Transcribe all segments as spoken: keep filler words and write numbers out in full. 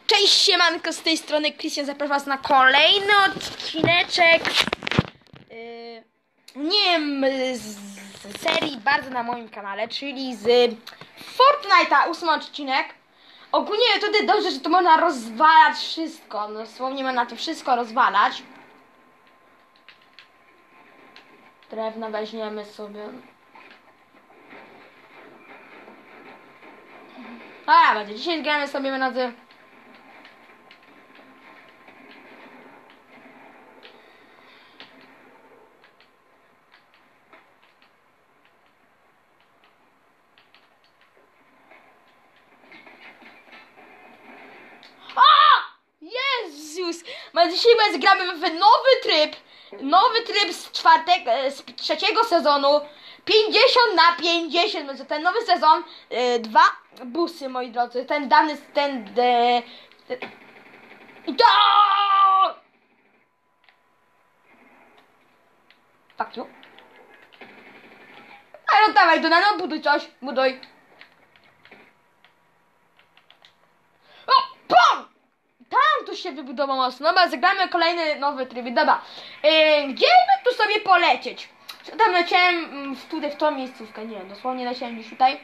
Cześć, siemanko, z tej strony Krystian, zapraszam was na kolejny odcineczek yy, nie wiem, z serii bardzo na moim kanale, czyli z Fortnite'a, ósmy odcinek. Ogólnie tutaj dobrze, że tu można rozwalać wszystko, no dosłownie można to wszystko rozwalać. Drewno weźmiemy sobie. A, będzie. Dzisiaj zgramy sobie na ty. Jezus! Ma dzisiaj gramy w nowy tryb. Nowy tryb z czwartego, z trzeciego sezonu. pięćdziesiąt na pięćdziesiąt. Będzie ten nowy sezon. Yy, dwa busy, moi drodzy. Ten dany, ten... De, ten... Do! Tak, no. Ale dawaj, do no buduj coś. Buduj. O, pum! Tam tu się wybudował mocno. Dobra, zagramy kolejny nowy tryb. Dobra. Yy, gdzie by tu sobie polecieć? Tam leciałem w, tutaj w tą miejscówkę. Nie wiem, dosłownie leciałem gdzieś tutaj.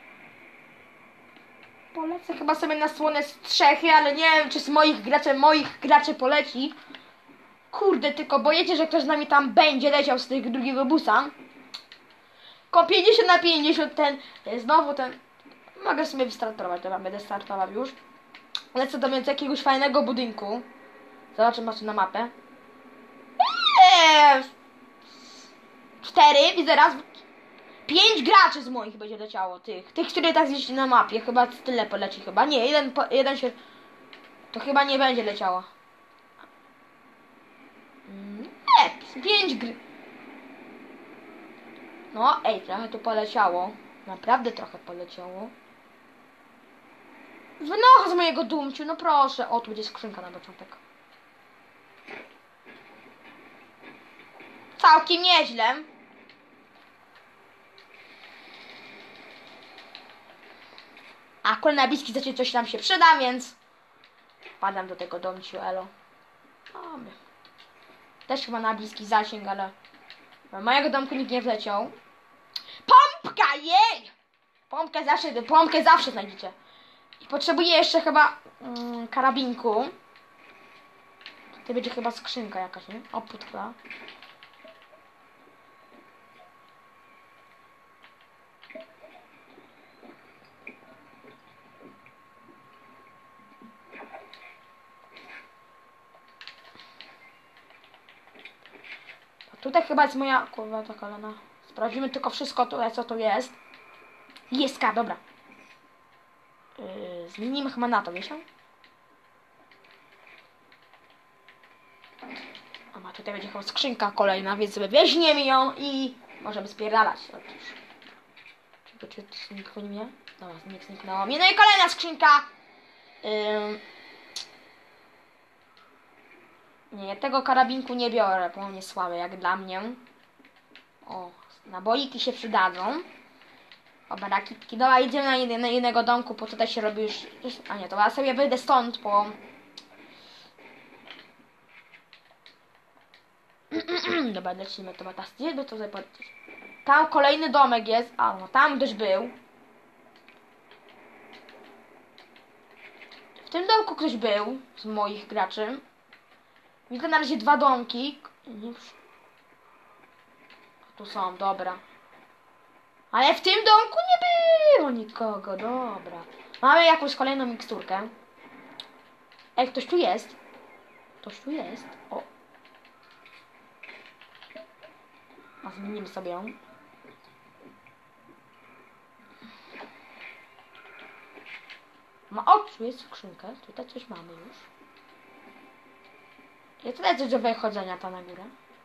Polecę chyba sobie na słone strzechy, ale nie wiem, czy z moich graczy, moich graczy poleci. Kurde, tylko boję się, że ktoś z nami tam będzie leciał z tego drugiego busa. Ko pięćdziesiąt na pięćdziesiąt ten, znowu ten. Mogę sobie wystartować, dobra, będę startował już. Lecę do więc jakiegoś fajnego budynku. Zobaczymy na mapę. Eee, cztery, widzę raz. Pięć graczy z moich będzie leciało, tych. Tych, które tak gdzieś na mapie. Chyba tyle poleci chyba. Nie, jeden, jeden się... To chyba nie będzie leciało. Nie, pięć gry. No, ej, trochę tu poleciało. Naprawdę trochę poleciało. Wynocha z mojego dumciu, no proszę. O, tu będzie skrzynka na początek. Całkiem nieźle. A akurat na bliski zacznie coś nam się przyda, więc padam do tego domciu, elo. Mamy. Też chyba na bliski zasięg, ale mojego domku nikt nie wleciał. Pompka, jej! Pompkę zawsze, pompkę zawsze znajdziecie. I potrzebuję jeszcze chyba mm, karabinku. To będzie chyba skrzynka jakaś, nie? O, putka. Tutaj chyba jest moja... Kurwa, ta kolana. Sprawdzimy tylko wszystko tutaj, co tu jest. Jest ka, dobra. Yy, zmienimy chyba na to, wiesz? A ma tutaj będzie chyba skrzynka kolejna, więc sobie weźmiemy ją i możemy spierdalać. Czy, czy, czy nikogo nie mnie? No, nic zniknęło mnie. No i kolejna skrzynka. Yy... Nie, tego karabinku nie biorę, bo on jest słaby jak dla mnie. O, naboiki się przydadzą. O, barakitki. Dobra, idziemy na, jedy, na jednego domku, bo tutaj się robi już... A nie, to ja sobie wyjdę stąd, bo... Dobra, lecimy to. Teraz gdzie by to tutaj powiedzieć? Tam kolejny domek jest. A, no tam ktoś był. W tym domku ktoś był z moich graczy. Widzę na razie dwa domki. Tu są, dobra. Ale w tym domku nie było nikogo, dobra. Mamy jakąś kolejną miksturkę. Ej, ktoś tu jest. Ktoś tu jest. O. A zmienimy sobie ją. Ma, o, tu jest skrzynkę. Tutaj coś mamy już. Jest tutaj coś do wychodzenia tam na górę.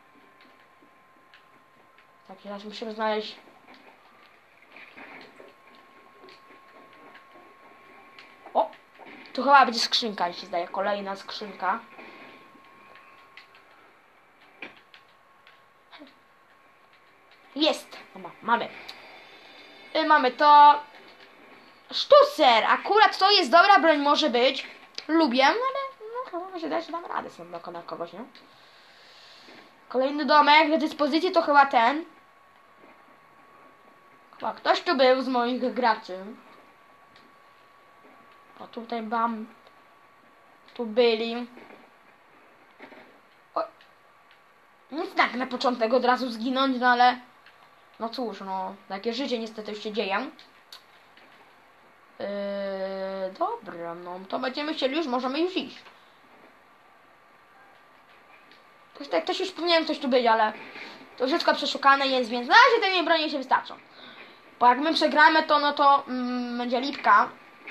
Tak, teraz musimy znaleźć... O! Tu chyba będzie skrzynka, jeśli się zdaje. Kolejna skrzynka. Jest! Dobra, mamy. I mamy to... Sztucer! Akurat to jest dobra broń, może być. lubię, ale no chyba mi się wydaje, że dam radę sobie dokonać kogoś, nie? Kolejny domek do dyspozycji to chyba ten. Chyba ktoś tu był z moich graczy. O, tutaj bam. Tu byli. O. Nic tak na początek od razu zginąć, no ale... No cóż, no. Takie życie niestety już się dzieje. Yy, dobra, no to będziemy chcieli już, możemy już iść. Ktoś, tak, ktoś już powinien coś tu być, ale... To wszystko przeszukane jest, więc na razie tej broni się wystarczą. Bo jak my przegramy, to no to mm, będzie lipka.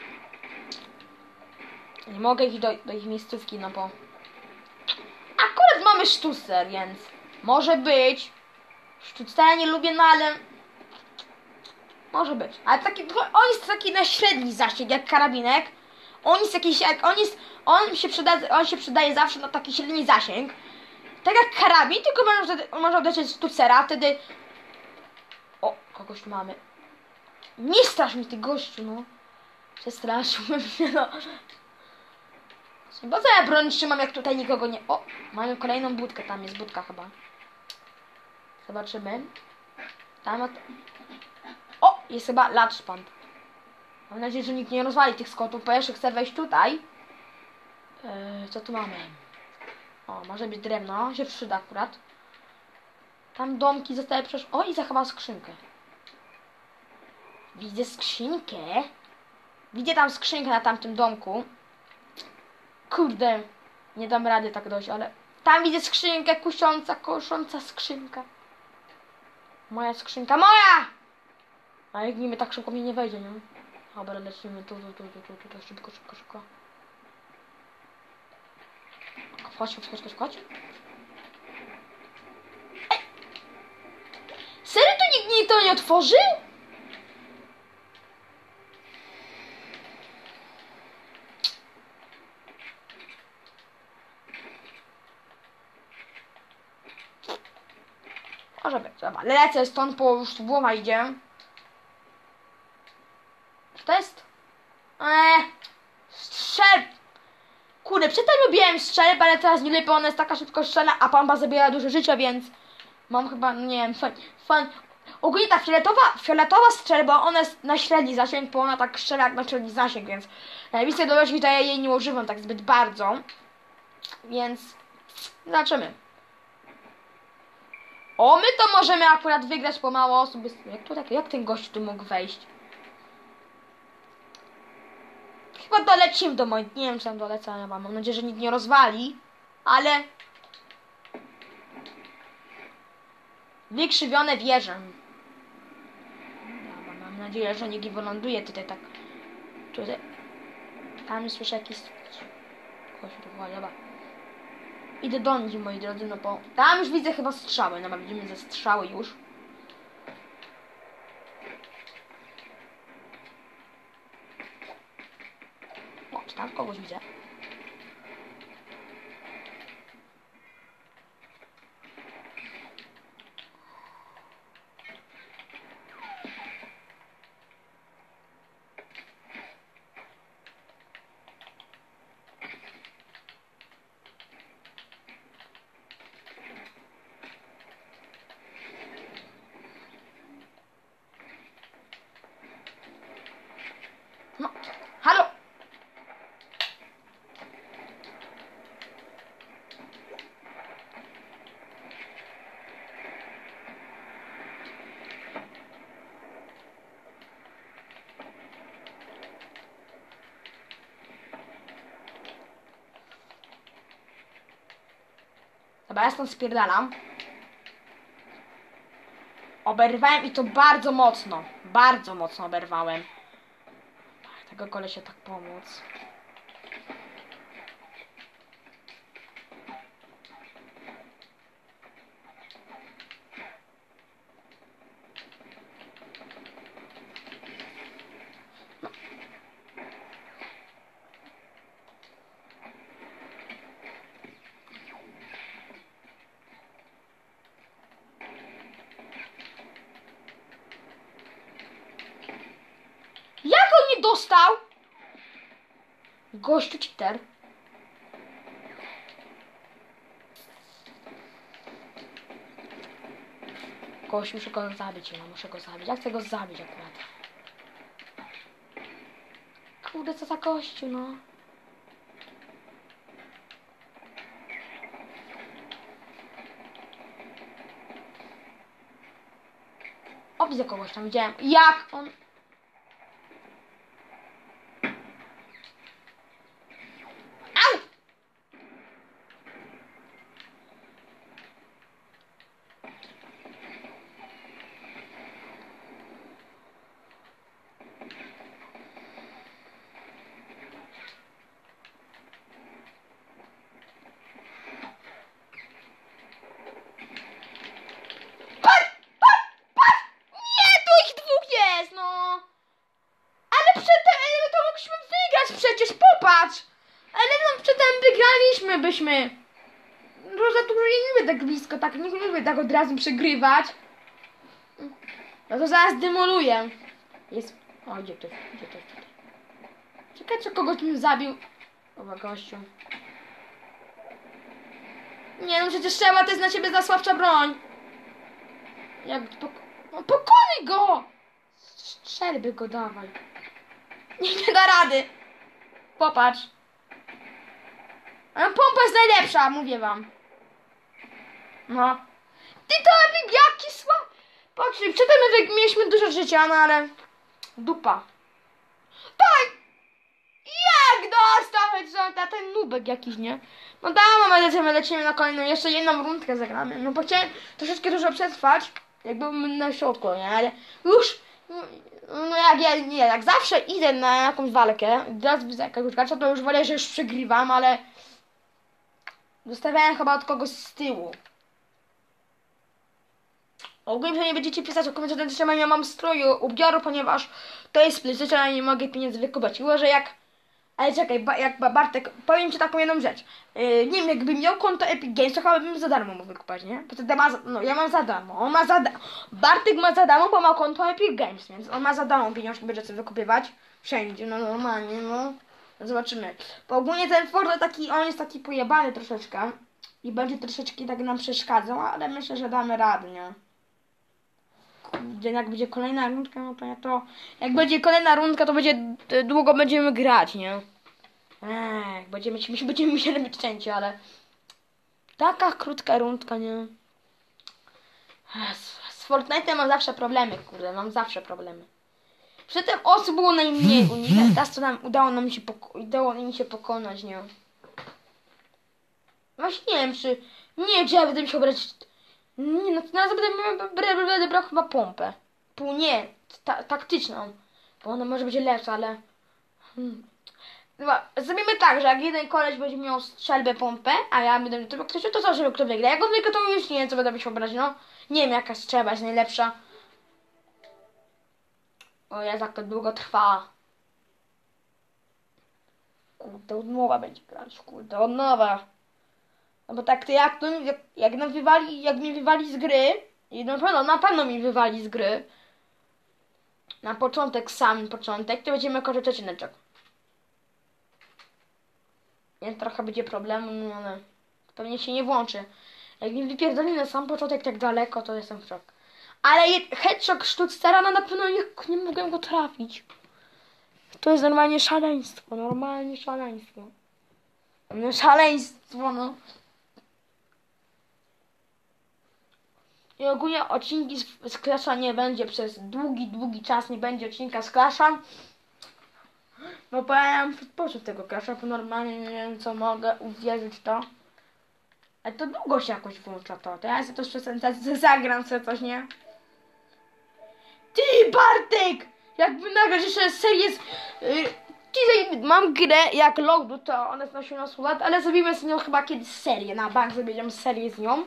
Nie mogę iść do, do ich miejscówki, no bo... Akurat mamy sztucer, więc... Może być. Sztucera nie lubię, no ale... Może być. Ale taki... On jest taki na średni zasięg, jak karabinek. On jest jakiś... Jak, on jest... On się, przyda, on się przydaje zawsze na taki średni zasięg. Tak jak karabin, tylko można, można uderzyć sztucera, wtedy... O, kogoś tu mamy. Nie strasz mi ty gościu, no. Przestraszyłem się, no. Bo co ja broń trzymam, jak tutaj nikogo nie... O, mamy kolejną budkę, tam jest budka chyba. Zobaczymy. Tam... O, jest chyba latszpand. Mam nadzieję, że nikt nie rozwali tych skotów, bo jeszcze chcę wejść tutaj. Eee, co tu mamy? O, może być drewno, się przyda akurat. Tam domki zostały przecież... O, i za chyba skrzynkę. Widzę skrzynkę. Widzę tam skrzynkę na tamtym domku. Kurde, nie dam rady tak dojść, ale... Tam widzę skrzynkę, kusząca, kosząca skrzynka. Moja skrzynka, moja! A jak niby tak szybko mnie nie wejdzie, nie? Dobra, lecimy tu, tu, tu, tu, tu, tu, tu, szybko, szybko, szybko. Wchodź, wchodź, wchodź, wchodź. Ej! Serio to nikt mi to nie otworzy? Może być, dobra. Lecę stąd, bo już głowa idzie. Co to jest? Eee, strzelb. Kurde, przedtem lubiłem strzelbę, ale teraz nie lepiej, ona jest taka szybko strzela, a pamba zabiera dużo życia, więc mam chyba, no nie wiem, fan, fan. Ogólnie ta fioletowa, fioletowa strzelba, ona jest na średni zasięg, bo ona tak strzela jak na średni zasięg, więc najbliższej dorośli to ja jej nie używam tak zbyt bardzo, więc zobaczymy. O, my to możemy akurat wygrać, po mało osób jest... Jak, to, tak, jak ten gość tu mógł wejść? Chyba dolecimy do mojej... Nie wiem, czy tam dolecę, ale mam nadzieję, że nikt nie rozwali. Ale... Wykrzywione wieże. Dobra, mam nadzieję, że nikt nie wyląduje tutaj tak... Tutaj... Tam słyszę jakiś... Kogoś rozwali, dobra. Idę do nich, moi drodzy, no bo... Tam już widzę chyba strzały, no bo widzimy ze strzały już. O, czy tam kogoś widzę? No, halo! Dobra, ja stąd spierdalam. Oberwałem i to bardzo mocno. Bardzo mocno oberwałem. Tego kolesia tak pomóc. No. Jak on nie dostał? Gościu cheater. Gość, muszę go zabić, no muszę go zabić. Ja chcę go zabić akurat. Kurde, co za gościu, no. O, widzę kogoś tam, widziałem. Jak on... Au! Przecież popatrz! Ale no przedtem wygraliśmy byśmy. No za dużo nie lubię tak blisko, tak nie lubię tak od razu przegrywać. No to zaraz demoluję. Jest. O, gdzie to? Gdzie to? Czekaj, czy kogoś mi zabił. Oba gościu. Nie no przecież trzeba, to jest na ciebie za słabsza broń. Jak pok no pokonuj go! Strzelby go dawaj. Nie, nie da rady. Popatrz. Pompa jest najlepsza, mówię wam. No. Ty to jaki słab. Patrz, przedtem my mieliśmy dużo życia, no ale... Dupa. Tak! Jak dostał na ten nubek jakiś, nie? No da, mamy lecimy, lecimy na kolejną, jeszcze jedną rundkę zagramy. No bo chciałem troszeczkę dużo przetrwać, jak byłem na środku, nie? Ale już... No jak ja, nie, jak zawsze idę na jakąś walkę, teraz widzę jakiegoś gracza, to już wolę, że już przegrywam, ale zostawiałem chyba od kogoś z tyłu. Ogólnie nie będziecie pisać o komentarzu, że ja mam stroju ubioru, ponieważ to jest PlayStation, a nie mogę pieniędzy wykupać. Chyba, że jak... Ale czekaj, ba, jak Bartek, powiem ci taką jedną rzecz. Yy, nie wiem, jakbym miał konto Epic Games, to chyba bym za darmo mógł wykupać, nie? Bo wtedy ma, no ja mam za darmo, on ma za darmo. Bartek ma za darmo, bo ma konto Epic Games, więc on ma za darmo pieniążki, będzie sobie wykupywać. Wszędzie, no normalnie, no. Zobaczymy. Bo ogólnie ten Forza taki, on jest taki pojebany troszeczkę. I będzie troszeczkę tak nam przeszkadzał, ale myślę, że damy radę, nie? Jak będzie kolejna rundka, no to ja to... Jak będzie kolejna rundka, to będzie... Długo będziemy grać, nie? Eee, jak będziemy... My będziemy musieli być cięci, ale... Taka krótka rundka, nie? Z, z Fortnite'em mam zawsze problemy, kurde. Mam zawsze problemy. Przedtem osób było najmniej u nich, teraz to nam udało nam się, udało nam się pokonać, nie? Właśnie nie wiem, czy... Nie wiem, czy ja będę musiał brać... Nie, no to teraz będę, będę brał chyba pompę. Pół nie, ta, taktyczną. Bo ona może być lepsza, ale... Hmm. Dobra, zrobimy tak, że jak jeden koleś będzie miał strzelbę pompę, a ja będę to ktoś, to co, żeby kto wygra. Jak on wygra, to już nie wiem, co będę musiał brać, no. Nie wiem, jaka strzelba jest najlepsza. O, ja tak to długo trwa. Kurde, od nowa będzie grać, kurde, od nowa. No bo tak to jak, to, jak, jak nam wywali, jak mnie wywali z gry, i na pewno, na pewno mi wywali z gry, na początek, sam początek, to będziemy korzystać odcineczek. Więc trochę będzie problemu, no ale pewnie się nie włączy. Jak mi wypierdoli na sam początek tak daleko, to jestem w szok. Ale headshot sztucera, no na pewno nie, nie mogłem go trafić. To jest normalnie szaleństwo, normalnie szaleństwo. No szaleństwo, no. I ogólnie odcinki z, z Clasha nie będzie przez długi, długi czas, nie będzie odcinka z Clasha. Bo powiem poczuć tego Clasha, bo normalnie nie wiem co mogę uwierzyć to. Ale to długo się jakoś włącza to. To ja sobie też przez zagram sobie coś, nie? Ty Bartek! Jakby nagle jeszcze serię z... Yy, mam grę jak Loadu, to ona jest na osiemnaście lat, ale zrobimy z nią chyba kiedyś serię. Na bank zrobimy serię z nią.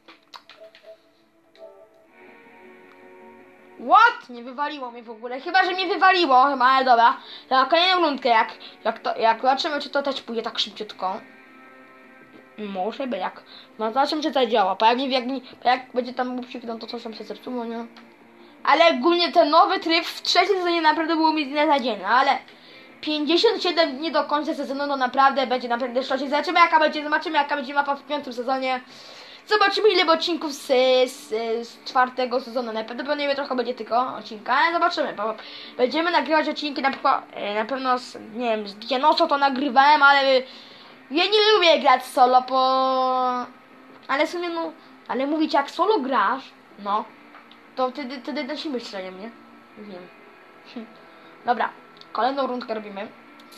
What? Nie wywaliło mnie w ogóle. Chyba, że mnie wywaliło. Chyba, ale dobra. Na kolejną rundkę, jak, jak, to, jak zobaczymy, czy to też pójdzie tak szybciutko. Może by jak. No zobaczymy, czy to działa. Pewnie jak, jak będzie tam bupsik, no to coś tam się zepsuło, nie? Ale ogólnie ten nowy tryb w trzecim sezonie naprawdę było mi beznadziejny, ale pięćdziesiąt siedem dni do końca sezonu, no naprawdę będzie naprawdę szlocie. Zobaczymy jaka będzie, zobaczymy jaka będzie mapa w piątym sezonie. Zobaczymy ile będzie z, z, z czwartego sezonu. Najprawdopodobniej trochę będzie tylko odcinka, ale zobaczymy, bo będziemy nagrywać odcinki na przykład, na pewno z, nie wiem, z Dianoso to nagrywałem, ale ja nie lubię grać solo, bo... Ale w sumie no, ale mówić jak solo grasz, no, to wtedy, wtedy na siebie strzelają, nie? Wiem. Dobra, kolejną rundkę robimy.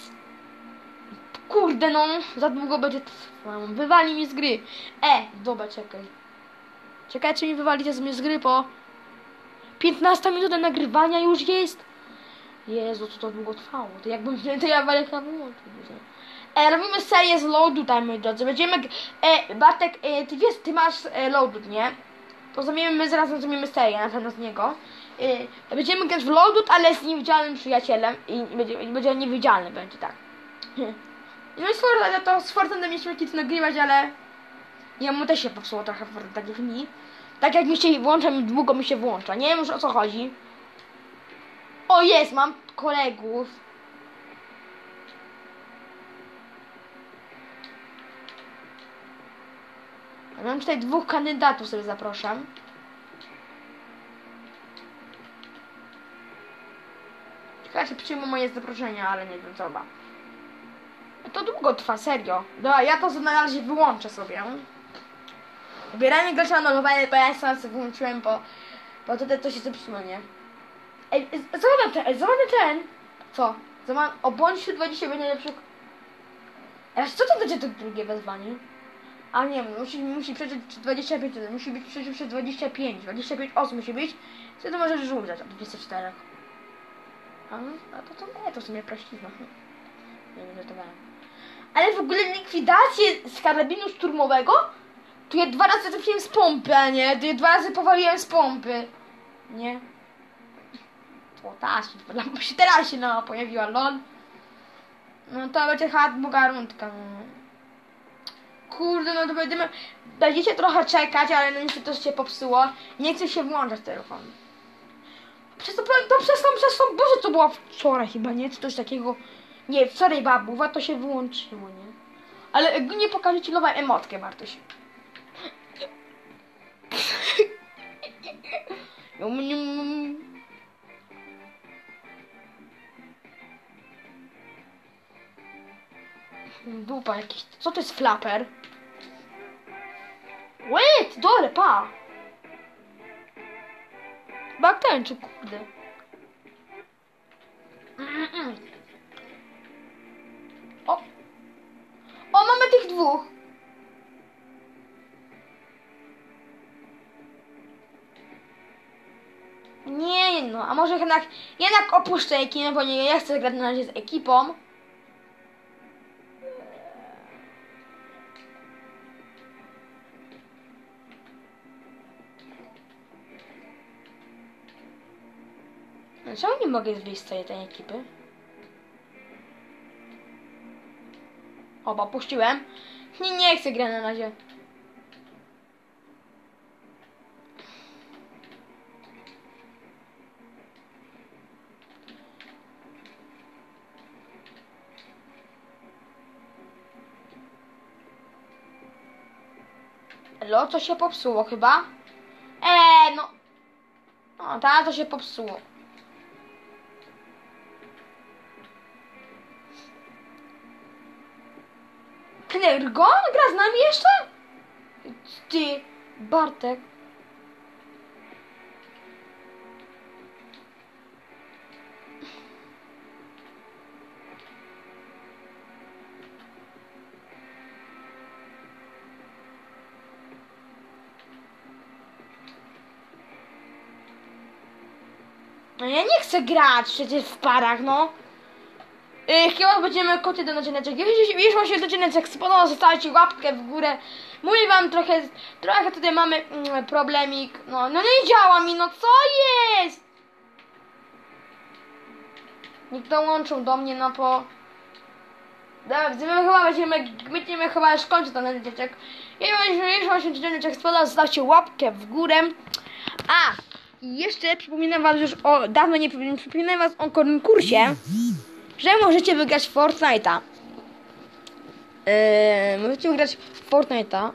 Kurde no, za długo będzie trwało. Wywali mi z gry. E, dobra, czekaj. Czekaj, czy mi wywalicie z mnie z gry, bo piętnasta minuta nagrywania już jest. Jezu, co to długo trwało. To jakbym, to ja waleka wyłączył. E, robimy serię z loadu, tutaj moi drodzy. Będziemy, e, Bartek, e, ty wiesz, ty masz e, loadu, nie? To zrobimy, my zaraz zrobimy serię na pewno z niego. E, będziemy grać w loadu, ale z niewidzialnym przyjacielem. I, i będzie, i będzie niewidzialny, będzie tak. No i z Fortnite, to z Fortnite mieliśmy kiedyś nagrywać, ale ja mu też się popsuło trochę w Fortnite takich dni. Tak jak mi się włącza, mi długo mi się włącza. Nie wiem już o co chodzi. O jest, mam kolegów. Mam tutaj dwóch kandydatów, sobie zapraszam. Ciekawe, czy przyjmą moje zaproszenia, ale nie wiem co chyba. To długo trwa, serio. Dobra, ja to na razie wyłączę sobie. Ubieranie gracza anulowane, bo ja sam sobie wyłączyłem, bo, bo tutaj to się zepsuło, nie? Ej, zobacz ten, zobacz ten. Co? Zobacz, o bądź wśród dwudziestu najlepszych. Ej, co to będzie to drugie wezwanie? A nie, musi, musi przeżyć dwadzieścia pięć, musi być przeżyć przez dwadzieścia pięć, dwadzieścia pięć osób musi być, wtedy możesz umrzeć od dwudziestu czterech. A, a to to nie, to w sumie prościzna. Nie wiem, żartowałem. Ale w ogóle likwidację z karabinu szturmowego to ja dwa razy trafiłem z pompy, a nie? To ja dwa razy powaliłem z pompy. Nie? O, ta się, się teraz się no, pojawiła, lol. No to będzie chyba długa rundka. No. Kurde, no to będziemy... Będziecie trochę czekać, ale no niestety to się popsuło. Nie chcę się włączać telefon. Przez to, to przez tą, przez tą, Boże, to była wczoraj chyba, nie? Czy coś takiego... Nie, wczoraj babuwa, to się wyłączyło, nie? Ale nie pokażę ci nową emotkę, Bartuś. Dupa jakiś. Co to jest flapper? Wait, dole, pa! Baktańczy, kurde. Mm -mm. O! O, mamy tych dwóch! Nie no, a może jednak, jednak opuszczę ekipę, bo nie, ja chcę grać na razie z ekipą. Czemu nie mogę wyjść z tej, tej ekipy? Oba, puściłem. Nie, nie chcę grać na razie. Elo, co się popsuło chyba? Eee, no. O, ta to się popsuło. Knergon? Gra z nami jeszcze? Ty, Bartek. No ja nie chcę grać przecież w parach, no. Yy, chyba będziemy koty do odcineczek. Jeśli, jeśli wam się odcineczek spodobał, zostawcie łapkę w górę. Mówię wam trochę, trochę tutaj mamy mm, problemik. No, no nie działa mi, no co jest? Nikt dołączył do mnie, no po... Dobra, my chyba będziemy, będziemy chyba już kończyć ten odcinek. Jeśli wam się odcineczek spodobał, zostawcie łapkę w górę. A! I jeszcze przypominam was już o, dawno nie przypominam was o konkursie. że możecie wygrać Fortnite'a. Yy, możecie wygrać Fortnite'a.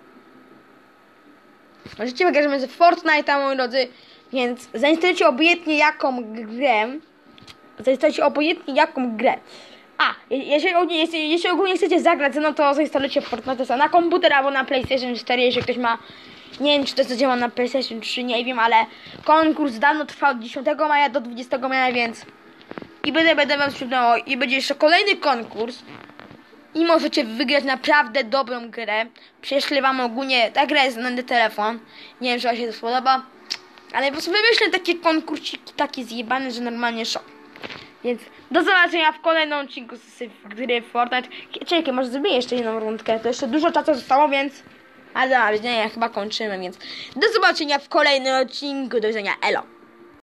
Możecie wygrać Fortnite'a, moi drodzy. Więc zainstalujcie obojętnie jaką grę. Zainstalujcie obojętnie jaką grę. A, jeżeli ogólnie, jeśli, jeśli ogólnie chcecie zagrać, no to zainstalujcie Fortnite na komputer albo na PlayStation cztery, jeśli ktoś ma... Nie wiem, czy to zadziała na PlayStation trzy, nie wiem, ale konkurs dawno trwał od dziesiątego maja do dwudziestego maja, więc... I będę, będę wam sprzedawał. I będzie jeszcze kolejny konkurs. I możecie wygrać naprawdę dobrą grę. Prześlę wam ogólnie... Ta gra jest na telefon. Nie wiem, czy wam się to spodoba. Ale po prostu wymyślę takie konkursiki, takie zjebane, że normalnie szok. Więc do zobaczenia w kolejnym odcinku z gry Fortnite. Czekaj, może zrobię jeszcze jedną rundkę. To jeszcze dużo czasu zostało, więc... Ale dobra, nie, chyba kończymy, więc... Do zobaczenia w kolejnym odcinku. Do widzenia, elo.